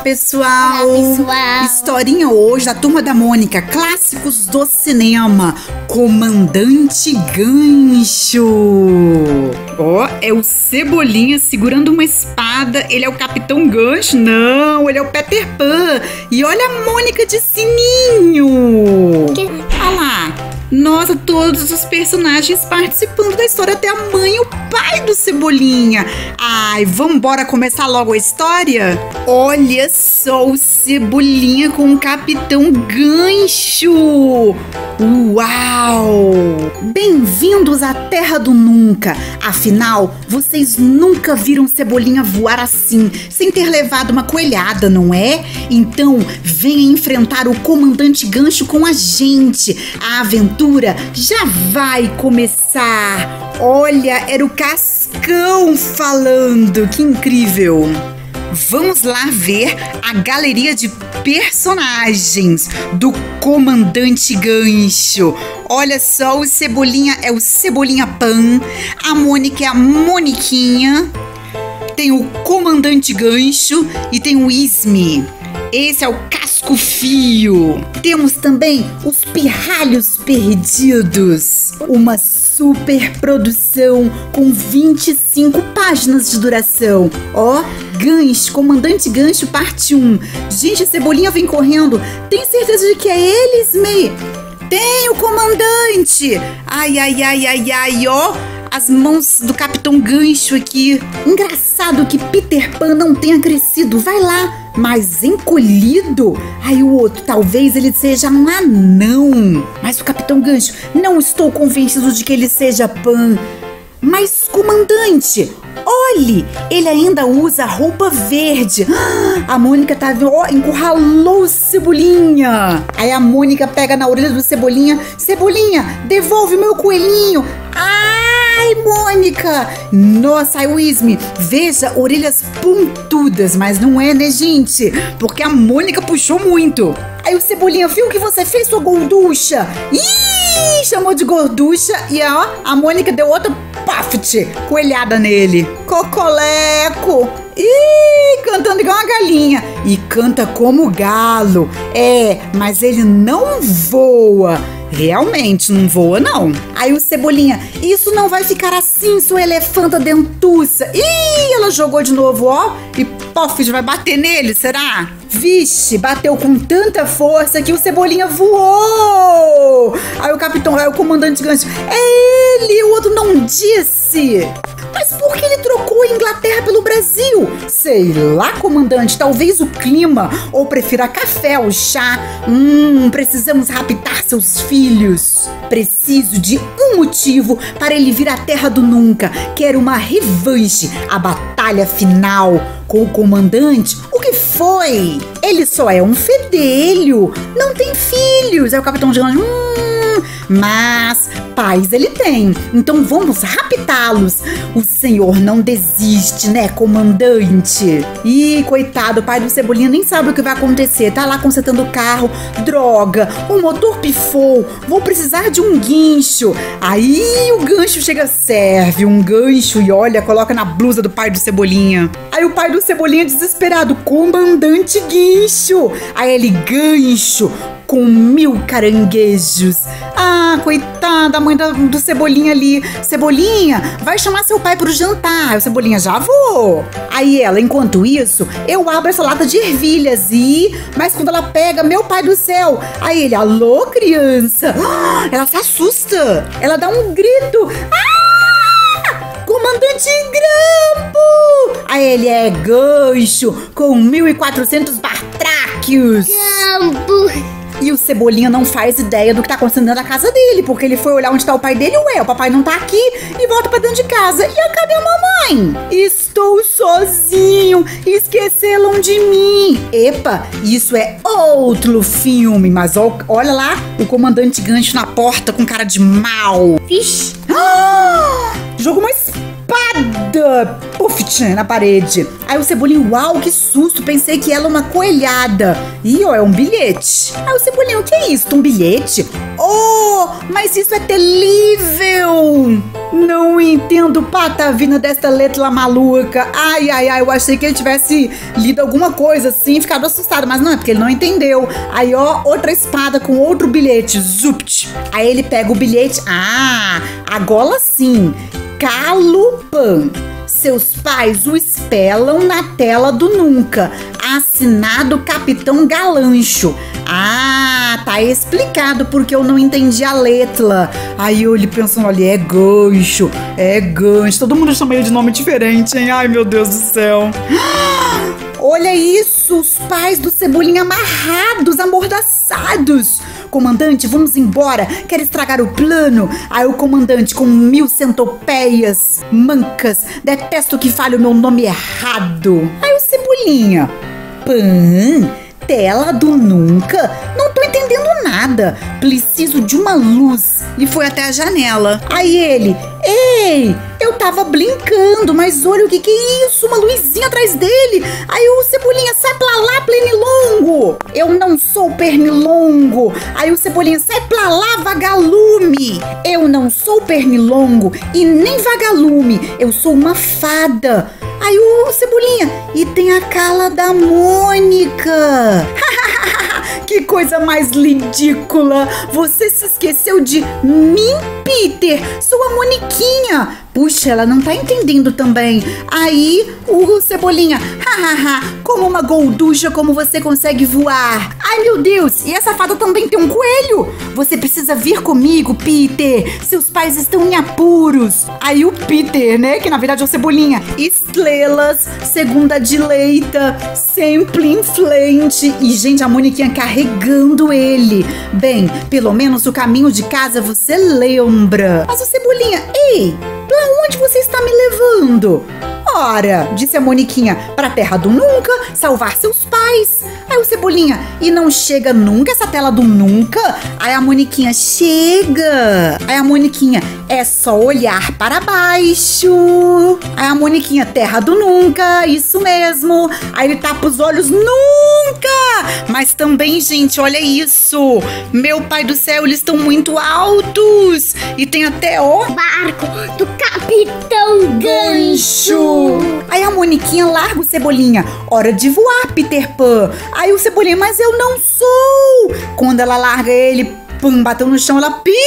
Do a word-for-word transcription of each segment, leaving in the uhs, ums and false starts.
pessoal! Olá, pessoal! Historinha hoje da Turma da Mônica, clássicos do cinema, Comandante Gancho. Ó, oh, é o Cebolinha segurando uma espada, ele é o Capitão Gancho? Não, ele é o Peter Pan. E olha a Mônica de sininho! Que... Olha lá! Nossa, todos os personagens participando da história, até a mãe e o pai do Cebolinha. Ai, vambora começar logo a história? Olha só o Cebolinha com o Capitão Gancho. Uau! Bem-vindos à Terra do Nunca. Afinal, vocês nunca viram Cebolinha voar assim, sem ter levado uma coelhada, não é? Então, venha enfrentar o Comandante Gancho com a gente. A aventura já vai começar. Olha, era o Cascão falando. Que incrível! Vamos lá ver a galeria de personagens do Comandante Gancho. Olha só, o Cebolinha é o Cebolinha Pan, a Mônica é a Moniquinha, tem o Comandante Gancho e tem o Isme. Esse é o Casco Fio. Temos também os Pirralhos Perdidos. Uma super produção com vinte e cinco páginas de duração. Ó, Gancho, Comandante Gancho, parte um. Gente, a Cebolinha vem correndo. Tem certeza de que é ele, Isme? Tem o comandante. Ai, ai, ai, ai, ai, ó. As mãos do Capitão Gancho aqui. Engraçado que Peter Pan não tenha crescido. Vai lá, mas encolhido. Aí o outro, talvez ele seja um anão. Mas o Capitão Gancho, não estou convencido de que ele seja Pan. Mas, comandante, olhe, ele ainda usa roupa verde. A Mônica tá vendo, ó, encurralou o Cebolinha. Aí a Mônica pega na orelha do Cebolinha. Cebolinha, devolve o meu coelhinho. Ai, Mônica! Nossa, aí o Isme, veja, orelhas pontudas, mas não é, né, gente? Porque a Mônica puxou muito. Aí o Cebolinha, viu o que você fez, sua gorducha? Ih, chamou de gorducha e ó, a Mônica deu outra puffet, coelhada nele. Cocoleco! Ih, cantando igual uma galinha. E canta como galo. É, mas ele não voa. Realmente não voa, não. Aí o Cebolinha, isso não vai ficar assim, sua elefanta dentuça. Ih, ela jogou de novo, ó. E Poffit vai bater nele, será? Vixe, bateu com tanta força que o Cebolinha voou. Aí o capitão, aí o comandante Gancho, é ele, o outro não disse. Mas por que ele trocou a Inglaterra pelo Brasil? Sei lá, comandante, talvez o clima, ou prefira café ou chá. Hum, precisamos raptar seus filhos. Preciso de um motivo para ele vir à Terra do Nunca. Quero uma revanche, a batalha final com o comandante. O que foi? Ele só é um fedelho, não tem filhos. Aí o capitão Gancho, hum, mas pais ele tem, então vamos raptá-los. O senhor não desiste, né, comandante? Ih, coitado, o pai do Cebolinha nem sabe o que vai acontecer. Tá lá consertando o carro. Droga, o motor pifou. Vou precisar de um guincho. Aí o gancho chega, serve um gancho e olha, coloca na blusa do pai do Cebolinha. Aí o pai do Cebolinha desesperado, comandante Guincho. Aí ele, gancho com mil caranguejos. Ah, coitada, a mãe do, do Cebolinha ali. Cebolinha, vai chamar seu pai pro jantar. O Cebolinha, já vou. Aí ela, enquanto isso, eu abro essa lata de ervilhas e... Mas quando ela pega, meu pai do céu. Aí ele, alô, criança. Ah, ela se assusta. Ela dá um grito. Ah! Comandante Grampo! Aí ele, é gancho com mil e quatrocentos batráquios. Grampo! E o Cebolinha não faz ideia do que tá acontecendo dentro da casa dele, porque ele foi olhar onde tá o pai dele, ué, o papai não tá aqui, e volta pra dentro de casa. E cadê a mamãe? Estou sozinho, esqueceram de mim. Epa, isso é outro filme, mas ó, olha lá, o comandante Gancho na porta com cara de mal. Vixe. Ah, jogou uma espada espada! Puf, na parede. Aí o Cebolinha, uau, que susto, pensei que ela é uma coelhada. Ih, ó, é um bilhete. Aí o Cebolinha, o que é isso? Um bilhete? Oh, mas isso é terrível! Não entendo patavina desta letra maluca. Ai, ai, ai, eu achei que ele tivesse lido alguma coisa assim, ficado assustado, mas não, é porque ele não entendeu. Aí, ó, outra espada com outro bilhete, zupt. Aí ele pega o bilhete, ah, agora sim, Calupan. Seus pais o espelam na tela do nunca. Assinado Capitão Galancho. Ah, tá explicado porque eu não entendi a letra. Aí eu ele pensando, olha, é gancho, é gancho. Todo mundo chama ele de nome diferente, hein? Ai, meu Deus do céu. Olha isso, os pais do Cebolinha amarrados, amordaçados. Comandante, vamos embora, quer estragar o plano? Aí o comandante com mil centopeias mancas, detesto que fale o meu nome errado. Aí o Cebolinha, Pan, tela do nunca? Não tô entendendo nada, preciso de uma luz. E foi até a janela. Aí ele, ei, eu tava brincando, mas olha o que que é isso, uma luzinha atrás dele. Aí o Cebolinha, sai pra lá, pernilongo. Eu não sou pernilongo. Aí o Cebolinha, sai pra lá, vagalume. Eu não sou pernilongo e nem vagalume, eu sou uma fada. Aí o Cebolinha, e tem a cala da Mônica. Que coisa mais ridícula. Você se esqueceu de mim, Peter. Sou a Moniquinha. Puxa, ela não tá entendendo também. Aí o Cebolinha, hahaha, como uma golducha, como você consegue voar. Ai, meu Deus, e essa fada também tem um coelho. Você precisa vir comigo, Peter. Seus pais estão em apuros. Aí o Peter, né, que na verdade é o Cebolinha, estrelas, segunda direita, sempre em frente. E, gente, a Moniquinha carregando ele. Bem, pelo menos o caminho de casa você lembra. Mas o Cebolinha, ei, pra onde você está me levando? Ora, disse a Moniquinha, pra terra do nunca, salvar seus pais. Aí o Cebolinha, e não chega nunca essa tela do nunca? Aí a Moniquinha, chega. Aí a Moniquinha, é só olhar para baixo. Aí a Moniquinha, terra do nunca, isso mesmo. Aí ele tapa os olhos, nunca. Mas também, gente, olha isso. Meu pai do céu, eles estão muito altos. E tem até, ó, barco do Capitão Gancho. Aí a Moniquinha larga o Cebolinha. Hora de voar, Peter Pan. Aí o Cebolinha, mas eu não sou. Quando ela larga ele, pum, bateu no chão, ela,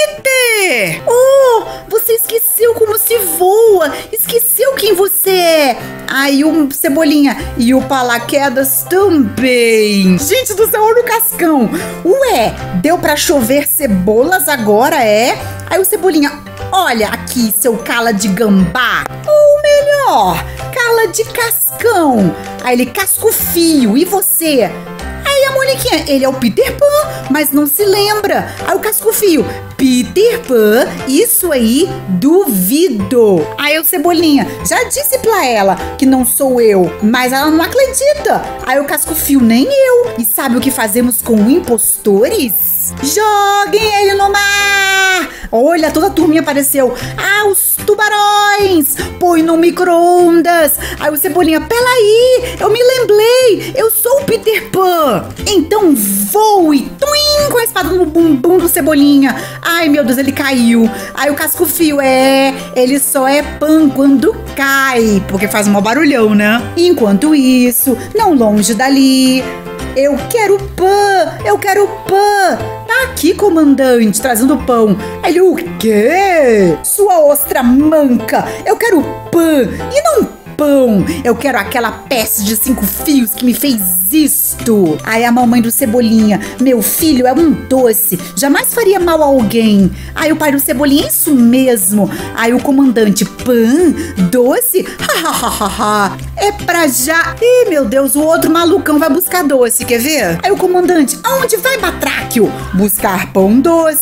Peter! Oh, você esqueceu como se voa. Esqueceu quem você é. Aí o Cebolinha e o Paraquedas também. Gente do céu, olha o cascão. Ué, deu pra chover cebolas agora, é? Aí o Cebolinha, olha aqui, seu cala de gambá. Ou melhor, cala de cascão. Aí ele, casco fio, e você? Aí a Moniquinha, ele é o Peter Pan, mas não se lembra. Aí o casco fio, Peter Pan, isso aí, duvido. Aí o Cebolinha, já disse pra ela que não sou eu, mas ela não acredita. Aí o casco fio, nem eu. E sabe o que fazemos com impostores? Joguem ele no mar. Olha, toda a turminha apareceu. Ah, os tubarões. Põe no micro-ondas. Aí o Cebolinha, peraí, eu me lembrei, eu sou o Peter Pan. Então voe, tuim, com a espada no bumbum do Cebolinha. Ai, meu Deus, ele caiu. Aí o casco fio, é, ele só é Pan quando cai, porque faz um barulhão, né? Enquanto isso, não longe dali, eu quero pão, eu quero pão. Tá aqui, comandante, trazendo pão. Aí ele, o quê? Sua ostra manca, eu quero pão e não pão. Eu quero aquela peça de cinco fios que me fez isto. Aí a mamãe do Cebolinha, meu filho é um doce, jamais faria mal a alguém. Aí o pai do Cebolinha, isso mesmo. Aí o comandante, pão? Doce? Hahaha, é pra já. Ih, meu Deus, o outro malucão vai buscar doce, quer ver? Aí o comandante, aonde vai, Batráquio? Buscar pão doce.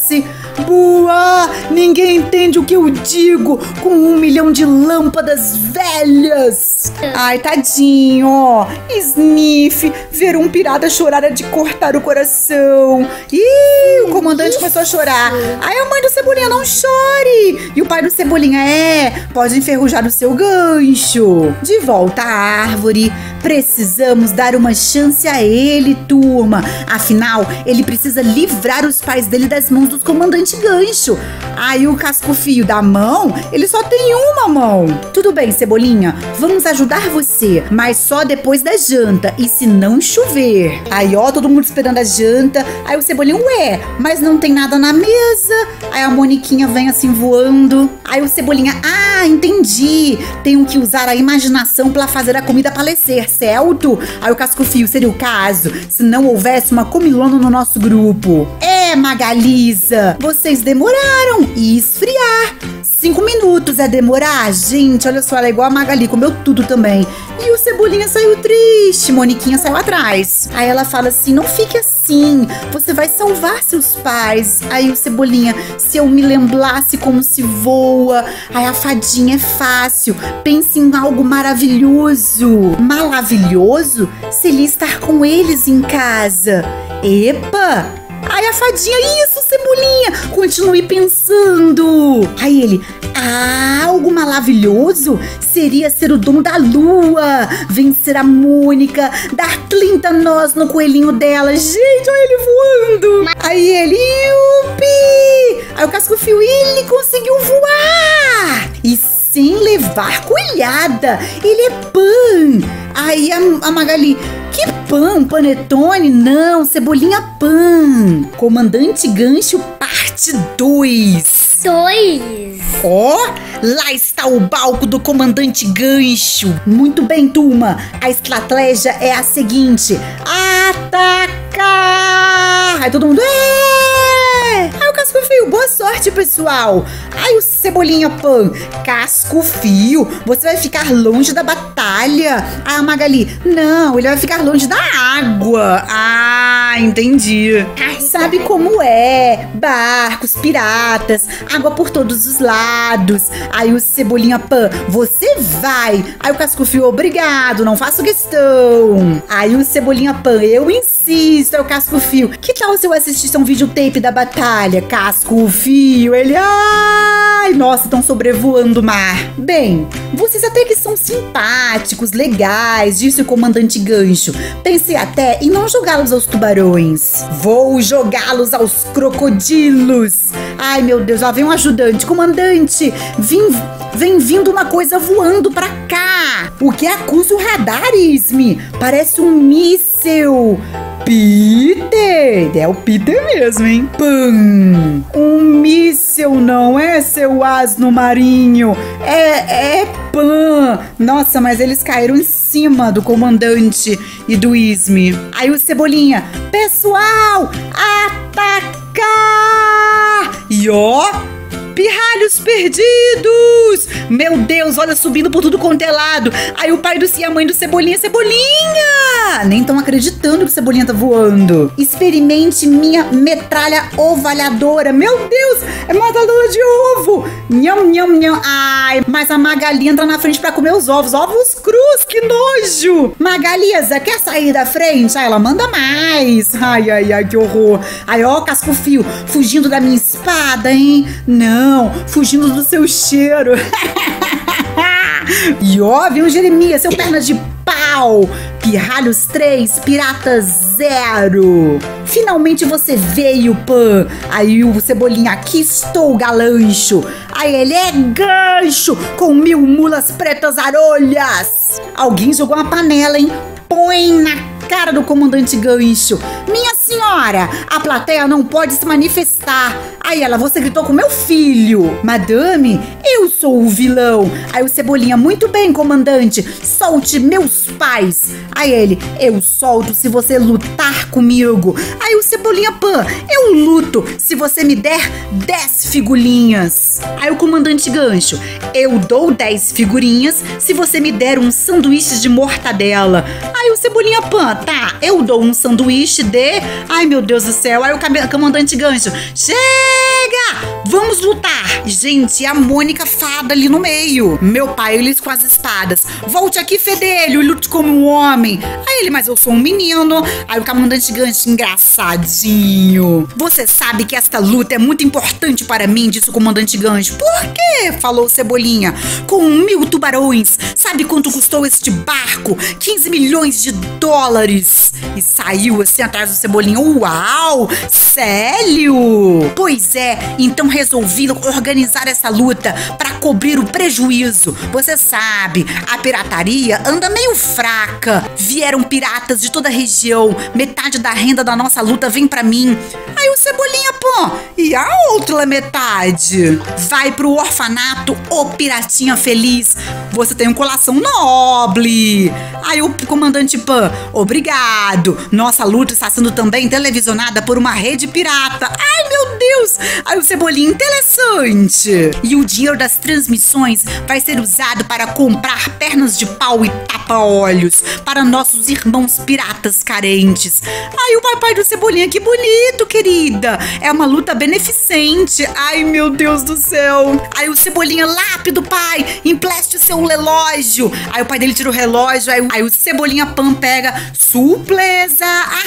Boa! Ninguém entende o que eu digo com um milhão de lâmpadas velhas. Ai, tadinho, ó. Sniff, ver um pirata chorar é de cortar o coração. Ih, o comandante começou a chorar. Ai, a mãe do Cebolinha, não chore. E o pai do Cebolinha, é, pode enferrujar o seu gancho. De volta à árvore, precisamos dar uma chance a ele, turma. Afinal, ele precisa livrar os pais dele das mãos dos comandante Gancho. Aí o casco-fio da mão, ele só tem uma mão. Tudo bem, Cebolinha, vamos ajudar você, mas só depois da janta e se não chover. Aí, ó, todo mundo esperando a janta. Aí o Cebolinha, ué, mas não tem nada na mesa. Aí a Moniquinha vem assim voando. Aí o Cebolinha, ah, entendi. Tenho que usar a imaginação para fazer a comida aparecer, certo? Aí o casco-fio, seria o caso se não houvesse uma comilona no nosso grupo. É, Magalisa, vocês demoraram. E esfriar. Cinco minutos é demorar? Gente, olha só, ela é igual a Magali, comeu tudo também. E o Cebolinha saiu triste, Moniquinha saiu atrás. Aí ela fala assim, não fique assim, você vai salvar seus pais. Aí o Cebolinha, se eu me lembrasse como se voa. Aí a fadinha, é fácil, pense em algo maravilhoso. Maravilhoso? Seria estar com eles em casa. Epa! Aí a fadinha, isso, Cebolinha, continue pensando. Aí ele, ah, algo maravilhoso seria ser o dono da lua, vencer a Mônica, dar trinta nós no coelhinho dela. Gente, olha ele voando. Aí ele, yupi! Aí o casco-fio, ele conseguiu voar. E sem levar coelhada, ele é pan. Aí a, a Magali, que pão? Panetone? Não, Cebolinha Pan. Comandante Gancho, parte dois. Dois. Ó, oh, lá está o balco do Comandante Gancho. Muito bem, turma. A estratégia é a seguinte: atacar! Aí todo mundo, é! Aí o casco-fio, boa sorte, pessoal. Aí o Cebolinha Pan, casco-fio, você vai ficar longe da batalha. Ah, a Magali, não, ele vai ficar longe da água. Ah, entendi. Sabe como é? Barcos, piratas, água por todos os lados. Aí o Cebolinha Pan, você vai. Aí o casco-fio, obrigado, não faço questão. Aí o Cebolinha Pan, eu insisto. Aí o casco-fio, que tal se eu assistisse a um videotape da batalha? Casco-fio, ele, ai, nossa, estão sobrevoando o mar. Bem, vocês até que são simpáticos, legais, disse o Comandante Gancho. Pensei até em não jogá-los aos tubarões. Vou jogá-los aos crocodilos. Ai, meu Deus, lá vem um ajudante. Comandante, vim, vem vindo uma coisa voando pra cá. O que acusa o radar, Isme? Parece um míssil. Peter! É o Peter mesmo, hein? Pam! Um míssil, não é, seu asno marinho? É, é Pan! Nossa, mas eles caíram em cima do comandante e do Isme. Aí o Cebolinha, pessoal, atacar! E ó, pirralhos perdidos! Meu Deus, olha, subindo por tudo quanto é lado. Aí o pai do e a mãe do Cebolinha, Cebolinha! Nem estão acreditando que o Cebolinha tá voando. Experimente minha metralha ovalhadora. Meu Deus, é matadora de ovo. Nham, nham, nham. Ai, mas a Magali entra na frente pra comer os ovos. Ovos crus, que nojo. Magalisa, quer sair da frente? Ai, ela manda mais. Ai, ai, ai, que horror. Aí, ó, casco-fio, fugindo da minha espada, hein? Não, fugindo do seu cheiro. E ó, viu, Jeremias, seu perna de pau. Pirralhos três, pirata zero. Finalmente você veio, Pan. Aí o Cebolinha, aqui estou, galancho. Aí ele é gancho com mil mulas pretas arolhas. Alguém jogou uma panela, hein? Põe na cara do Comandante Gancho. Minha senhora, a plateia não pode se manifestar. Aí ela, você gritou com meu filho. Madame, eu sou o vilão. Aí o Cebolinha, muito bem, comandante, solte meus pais. Aí ele, eu solto se você lutar comigo. Aí o Cebolinha, Pan, eu luto se você me der dez figurinhas. Aí o Comandante Gancho, eu dou dez figurinhas se você me der um sanduíche de mortadela. Aí o Cebolinha, Pan, tá, eu dou um sanduíche de... Ai, meu Deus do céu. Aí o Comandante Gancho, chega! pegar! Vamos lutar! Gente, a Mônica fada ali no meio. Meu pai, eles com as espadas. Volte aqui, fedelho, e lute como um homem. Aí ele, mas eu sou um menino. Aí o comandante Gancho, engraçadinho. Você sabe que esta luta é muito importante para mim, disse o comandante Gancho. Por quê? Falou Cebolinha. Com mil tubarões. Sabe quanto custou este barco? quinze milhões de dólares. E saiu assim atrás do Cebolinha. Uau! Sério? Pois é, então resolvi organizar essa luta para cobrir o prejuízo. Você sabe, a pirataria anda meio fraca. Vieram piratas de toda a região. Metade da renda da nossa luta vem pra mim. Aí o Cebolinha, pô, e a outra metade? Vai pro orfanato, ô piratinha feliz. Você tem um coração nobre. Aí o comandante Pan, obrigado. Nossa luta está sendo também televisionada por uma rede pirata. Ai, meu Deus. Aí o Cebolinha, interessante. E o dinheiro das transmissões vai ser usado para comprar pernas de pau e tapa-olhos para nossos irmãos piratas carentes. Aí o papai do Cebolinha, que bonito, querida. É uma luta beneficente. Ai, meu Deus do céu. Aí o Cebolinha, lápido, pai, empreste o seu relógio. Aí o pai dele tira o relógio. Aí, aí o Cebolinha Pan pega, surpresa.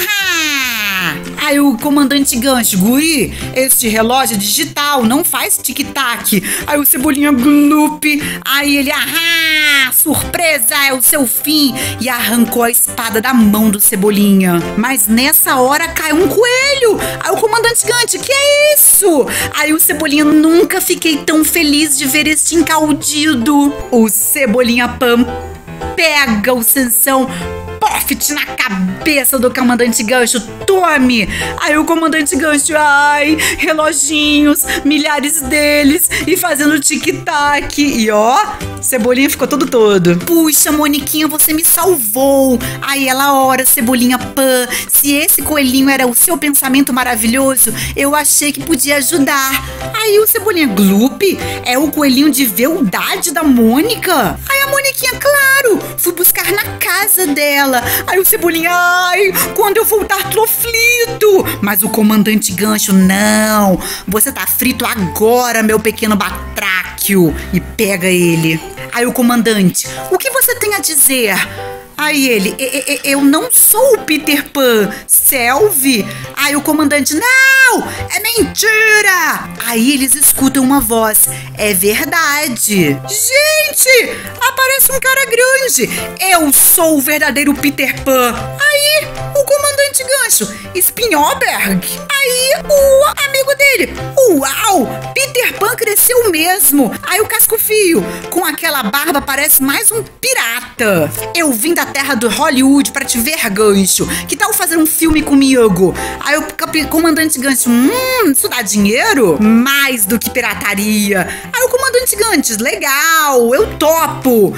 Ahá. Aí o comandante Gancho, guri, este relógio é digital, não faz tic-tac. Aí o Cebolinha, glup. Aí ele, ahá, surpresa, é o seu fim. E arrancou a espada da mão do Cebolinha. Mas nessa hora cai um coelho. Aí o comandante Gancho, que é isso? Aí o Cebolinha, nunca fiquei tão feliz de ver este encaldido. O Cebolinha Pan pega o Sansão, poft na cabeça do comandante Gancho, tome! Aí o comandante Gancho, ai, reloginhos, milhares deles, e fazendo tic-tac. E ó, Cebolinha ficou todo todo. Puxa, Moniquinha, você me salvou. Aí ela, ora, Cebolinha Pan, se esse coelhinho era o seu pensamento maravilhoso, eu achei que podia ajudar. Aí o Cebolinha, glup, é o coelhinho de verdade da Mônica? Aí a Moniquinha, claro, fui buscar na casa dela. Aí o Cebolinha, ai, quando eu voltar tô frito. Mas o comandante Gancho, não, você tá frito agora, meu pequeno batráquio. E pega ele. Aí o comandante, o que você tem a dizer? Aí ele, e, e, eu não sou o Peter Pan, Selvi. Aí o comandante, não, é mentira. Aí eles escutam uma voz, é verdade. Gente, aparece um cara grande. Eu sou o verdadeiro Peter Pan. Aí o comandante Gancho, Spinelberg. Aí o amigo dele, uau, Peter Pan cresceu mesmo. Aí o Casco-Fio, com aquela barba, parece mais um pirata. Eu vim da terra do Hollywood pra te ver, Gancho. Que tal fazer um filme comigo? Aí o comandante Gancho, hum, isso dá dinheiro? Mais do que pirataria. Aí o comandante Gancho, legal, eu topo.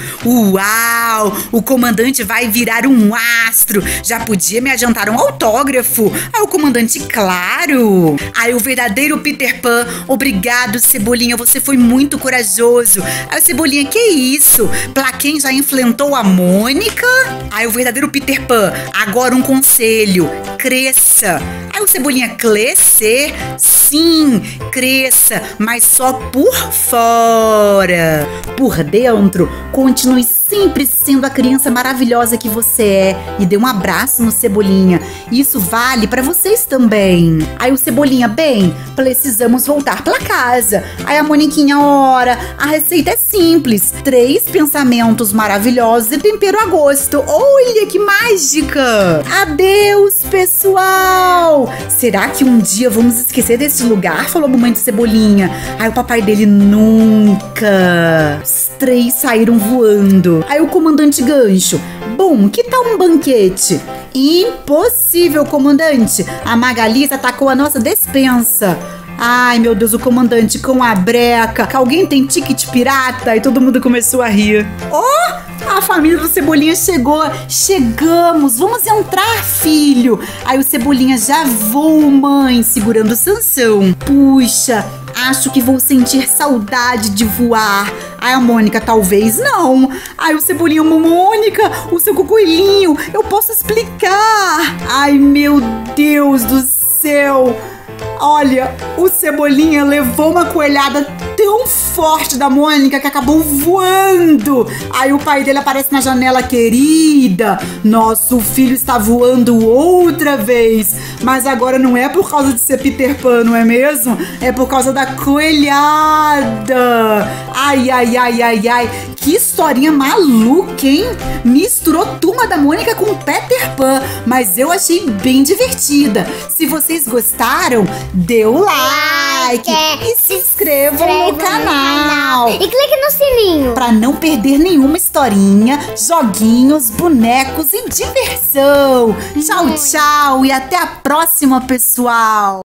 Uau, o comandante vai virar um astro. Já podia me adiantar um autógrafo. Aí o comandante, claro. Aí o verdadeiro Peter Pan, obrigado, Cebolinha, você foi muito corajoso. Aí o Cebolinha, que isso? Pra quem já enfrentou a Mônica? Aí o verdadeiro Peter Pan, agora um conselho, cresça. Aí o Cebolinha, crescer? Sim, cresça, mas só por fora. Por dentro, continue sempre sendo a criança maravilhosa que você é. E dê um abraço no Cebolinha. Isso vale pra vocês também. Aí o Cebolinha, bem, precisamos voltar pra casa. Aí a Moniquinha, ora, a receita é simples. Três pensamentos maravilhosos e tempero a gosto. Olha que mágica! Adeus, pessoal! Será que um dia vamos esquecer desse lugar? Falou a mamãe de Cebolinha. Aí o papai dele, nunca. Os três saíram voando. Aí o comandante Gancho, bom, que tal um banquete? Impossível, comandante. A Magali atacou a nossa despensa. Ai, meu Deus, o comandante com a breca. Alguém tem ticket pirata? E todo mundo começou a rir. Oh, a família do Cebolinha chegou. Chegamos, vamos entrar, filho. Aí o Cebolinha, já vou, mãe, segurando o Sansão. Puxa, acho que vou sentir saudade de voar. Aí a Mônica, talvez não. Aí o Cebolinha, Mônica, o seu coelhinho, eu posso explicar. Ai, meu Deus do céu. Olha, o Cebolinha levou uma coelhada tão forte da Mônica que acabou voando. Aí o pai dele aparece na janela: querida, nosso filho está voando outra vez. Mas agora não é por causa de ser Peter Pan, não é mesmo? É por causa da coelhada. Ai, ai, ai, ai, ai. Que historinha maluca, hein? Misturou Turma da Mônica com Peter Pan, mas eu achei bem divertida. Se vocês gostaram, dê o like e se inscrevam no canal. E clique no sininho para não perder nenhuma historinha, joguinhos, bonecos e diversão. Tchau, tchau e até a próxima, pessoal.